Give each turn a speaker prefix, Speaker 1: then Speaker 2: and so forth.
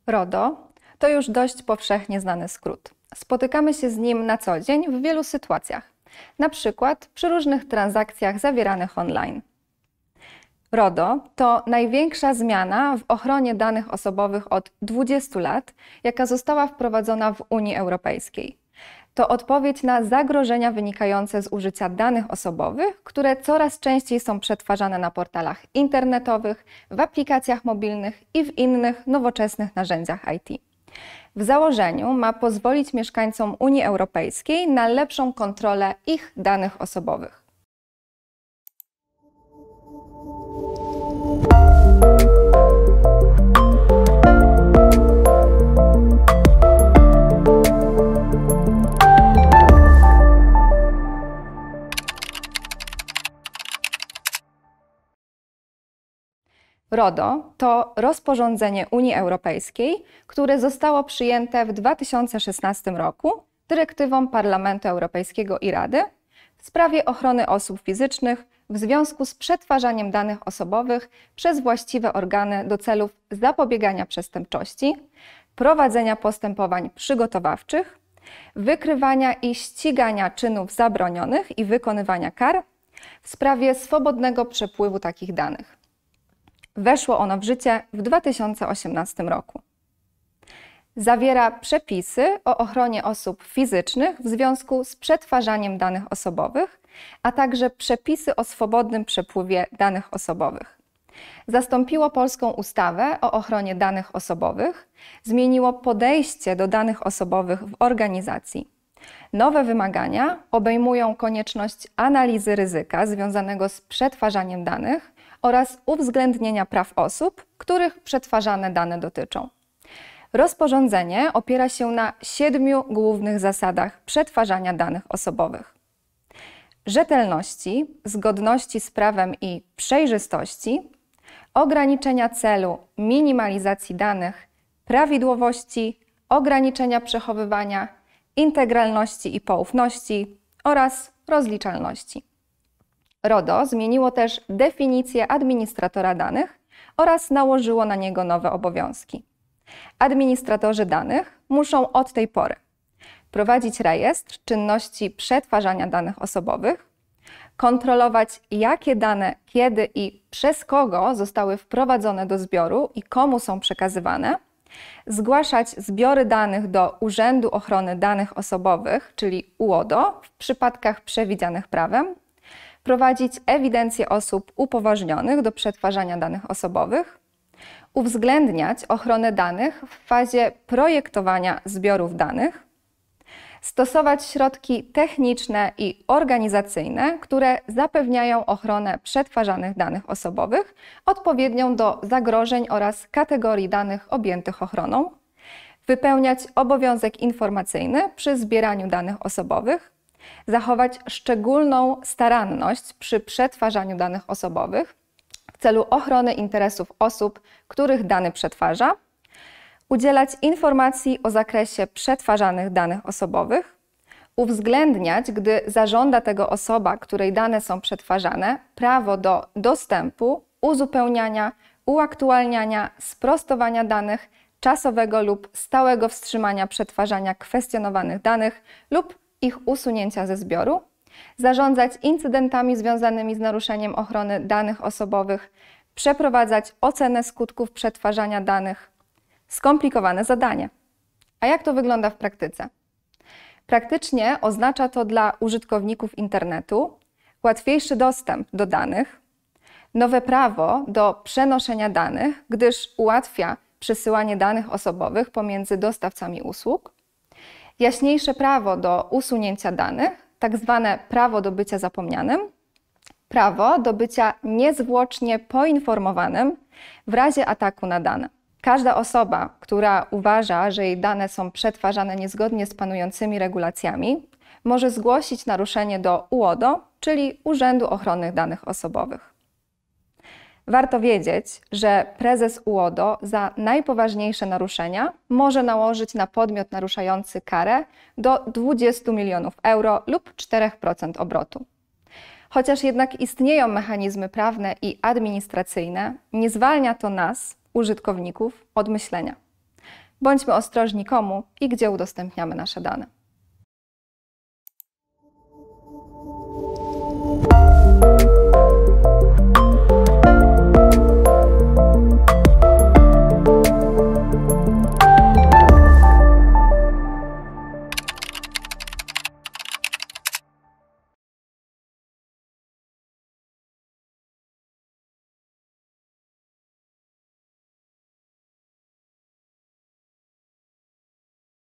Speaker 1: RODO to już dość powszechnie znany skrót. Spotykamy się z nim na co dzień w wielu sytuacjach, na przykład przy różnych transakcjach zawieranych online. RODO to największa zmiana w ochronie danych osobowych od 20 lat, jaka została wprowadzona w Unii Europejskiej. To odpowiedź na zagrożenia wynikające z użycia danych osobowych, które coraz częściej są przetwarzane na portalach internetowych, w aplikacjach mobilnych i w innych nowoczesnych narzędziach IT. W założeniu ma pozwolić mieszkańcom Unii Europejskiej na lepszą kontrolę ich danych osobowych. RODO to rozporządzenie Unii Europejskiej, które zostało przyjęte w 2016 roku dyrektywą Parlamentu Europejskiego i Rady w sprawie ochrony osób fizycznych w związku z przetwarzaniem danych osobowych przez właściwe organy do celów zapobiegania przestępczości, prowadzenia postępowań przygotowawczych, wykrywania i ścigania czynów zabronionych i wykonywania kar w sprawie swobodnego przepływu takich danych. Weszło ono w życie w 2018 roku. Zawiera przepisy o ochronie osób fizycznych w związku z przetwarzaniem danych osobowych, a także przepisy o swobodnym przepływie danych osobowych. Zastąpiło polską ustawę o ochronie danych osobowych, zmieniło podejście do danych osobowych w organizacji. Nowe wymagania obejmują konieczność analizy ryzyka związanego z przetwarzaniem danych oraz uwzględnienia praw osób, których przetwarzane dane dotyczą. Rozporządzenie opiera się na 7 głównych zasadach przetwarzania danych osobowych: rzetelności, zgodności z prawem i przejrzystości, ograniczenia celu minimalizacji danych, prawidłowości, ograniczenia przechowywania, integralności i poufności oraz rozliczalności. RODO zmieniło też definicję administratora danych oraz nałożyło na niego nowe obowiązki. Administratorzy danych muszą od tej pory prowadzić rejestr czynności przetwarzania danych osobowych, kontrolować, jakie dane, kiedy i przez kogo zostały wprowadzone do zbioru i komu są przekazywane, zgłaszać zbiory danych do Urzędu Ochrony Danych Osobowych, czyli UODO, w przypadkach przewidzianych prawem, prowadzić ewidencję osób upoważnionych do przetwarzania danych osobowych, uwzględniać ochronę danych w fazie projektowania zbiorów danych, stosować środki techniczne i organizacyjne, które zapewniają ochronę przetwarzanych danych osobowych odpowiednią do zagrożeń oraz kategorii danych objętych ochroną, wypełniać obowiązek informacyjny przy zbieraniu danych osobowych, zachować szczególną staranność przy przetwarzaniu danych osobowych w celu ochrony interesów osób, których dane przetwarza, udzielać informacji o zakresie przetwarzanych danych osobowych, uwzględniać, gdy zażąda tego osoba, której dane są przetwarzane, prawo do dostępu, uzupełniania, uaktualniania, sprostowania danych, czasowego lub stałego wstrzymania przetwarzania kwestionowanych danych lub ich usunięcia ze zbioru, zarządzać incydentami związanymi z naruszeniem ochrony danych osobowych, przeprowadzać ocenę skutków przetwarzania danych. Skomplikowane zadanie. A jak to wygląda w praktyce? Praktycznie oznacza to dla użytkowników internetu łatwiejszy dostęp do danych, nowe prawo do przenoszenia danych, gdyż ułatwia przesyłanie danych osobowych pomiędzy dostawcami usług, jaśniejsze prawo do usunięcia danych, tak zwane prawo do bycia zapomnianym, prawo do bycia niezwłocznie poinformowanym w razie ataku na dane. Każda osoba, która uważa, że jej dane są przetwarzane niezgodnie z panującymi regulacjami, może zgłosić naruszenie do UODO, czyli Urzędu Ochrony Danych Osobowych. Warto wiedzieć, że prezes UODO za najpoważniejsze naruszenia może nałożyć na podmiot naruszający karę do 20 milionów euro lub 4% obrotu. Chociaż jednak istnieją mechanizmy prawne i administracyjne, nie zwalnia to nas, użytkowników, od myślenia. Bądźmy ostrożni komu i gdzie udostępniamy nasze dane.